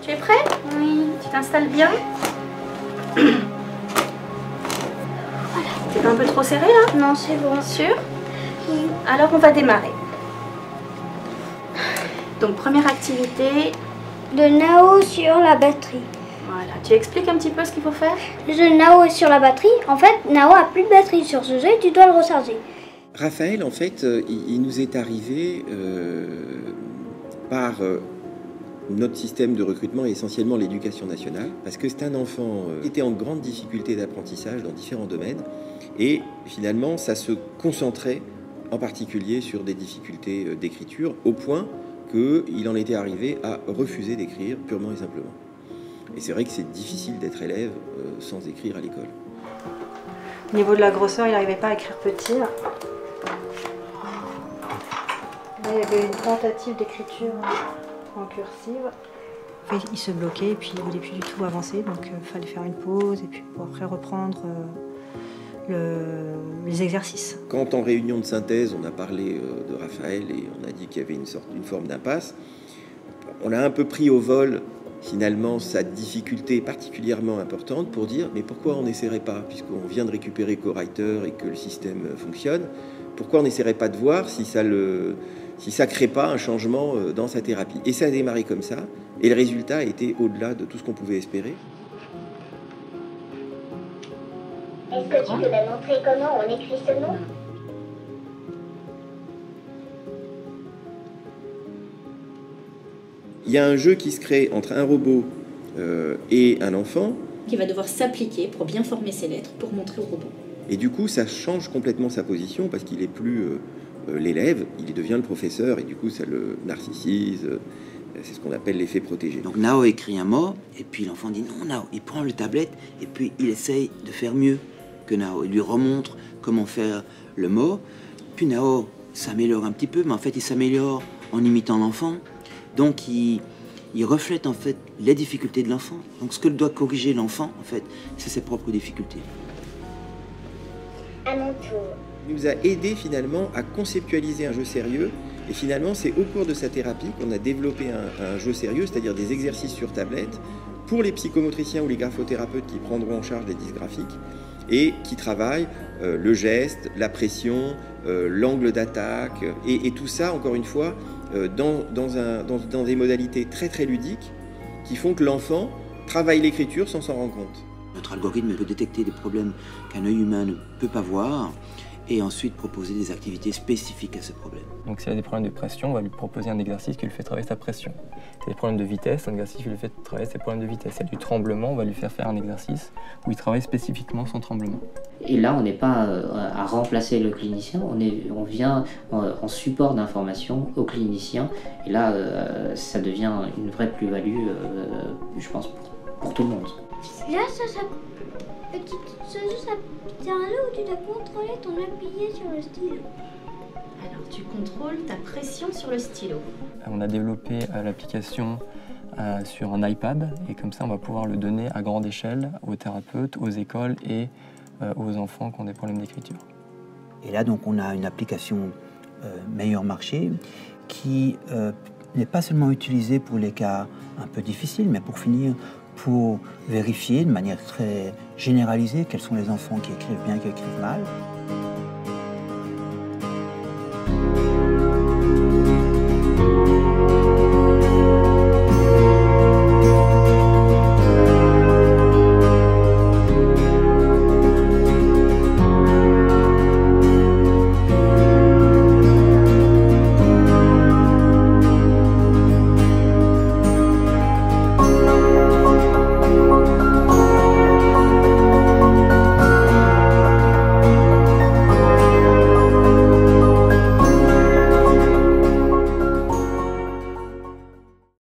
Tu es prêt? Oui. Tu t'installes bien? Voilà. C'est pas un peu trop serré là? Non, c'est bon. Sûr? Oui. Alors on va démarrer. Donc première activité. Le Nao sur la batterie. Voilà. Tu expliques un petit peu ce qu'il faut faire? Le jeu Nao est sur la batterie. En fait, Nao a plus de batterie sur ce jeu et tu dois le recharger. Raphaël, en fait, il nous est arrivé par notre système de recrutement et essentiellement l'éducation nationale, parce que c'est un enfant qui était en grande difficulté d'apprentissage dans différents domaines, et finalement, ça se concentrait en particulier sur des difficultés d'écriture, au point qu'il en était arrivé à refuser d'écrire purement et simplement. Et c'est vrai que c'est difficile d'être élève sans écrire à l'école. Au niveau de la grosseur, il n'arrivait pas à écrire petit. Là, il y avait une tentative d'écriture en cursive. Il se bloquait et puis il ne voulait plus du tout avancer, donc il fallait faire une pause et puis pour après reprendre les exercices. Quand en réunion de synthèse, on a parlé de Raphaël et on a dit qu'il y avait une forme d'impasse, on a un peu pris au vol finalement sa difficulté particulièrement importante pour dire mais pourquoi on n'essaierait pas, puisqu'on vient de récupérer CoWriter et que le système fonctionne, pourquoi on n'essaierait pas de voir si ça crée pas un changement dans sa thérapie. Et ça a démarré comme ça, et le résultat a été au-delà de tout ce qu'on pouvait espérer. Est-ce que tu peux me montrer comment on écrit ce mot? Il y a un jeu qui se crée entre un robot et un enfant. Qui va devoir s'appliquer pour bien former ses lettres pour montrer au robot. Et du coup, ça change complètement sa position parce qu'il n'est plus l'élève, il devient le professeur et du coup, ça le narcissise. C'est ce qu'on appelle l'effet protégé. Donc Nao écrit un mot et puis l'enfant dit non Nao. Il prend le tablette et puis il essaye de faire mieux que Nao. Il lui remontre comment faire le mot. Puis Nao s'améliore un petit peu, mais en fait il s'améliore en imitant l'enfant. Donc il reflète en fait les difficultés de l'enfant. Donc ce que doit corriger l'enfant, en fait, c'est ses propres difficultés. À mon tour. Il nous a aidé finalement à conceptualiser un jeu sérieux. Et finalement, c'est au cours de sa thérapie qu'on a développé un jeu sérieux, c'est-à-dire des exercices sur tablette, pour les psychomotriciens ou les graphothérapeutes qui prendront en charge les dysgraphiques et qui travaillent le geste, la pression, l'angle d'attaque, et tout ça, encore une fois, dans des modalités très très ludiques qui font que l'enfant travaille l'écriture sans s'en rendre compte. Notre algorithme peut détecter des problèmes qu'un œil humain ne peut pas voir et ensuite proposer des activités spécifiques à ce problème. Donc s'il a des problèmes de pression, on va lui proposer un exercice qui lui fait travailler sa pression. S'il a des problèmes de vitesse, un exercice qui lui fait travailler ses problèmes de vitesse. S'il y a du tremblement, on va lui faire un exercice où il travaille spécifiquement son tremblement. Et là, on n'est pas à remplacer le clinicien, on vient en support d'information au clinicien. Et là, ça devient une vraie plus-value, je pense, pour tout le monde. Là, c'est un jeu où tu dois contrôler ton appuyé sur le stylo. Alors tu contrôles ta pression sur le stylo. On a développé l'application sur un iPad et comme ça on va pouvoir le donner à grande échelle aux thérapeutes, aux écoles et aux enfants qui ont des problèmes d'écriture. Et là donc on a une application meilleur marché qui n'est pas seulement utilisée pour les cas un peu difficiles, mais pour vérifier de manière très généralisée quels sont les enfants qui écrivent bien, qui écrivent mal.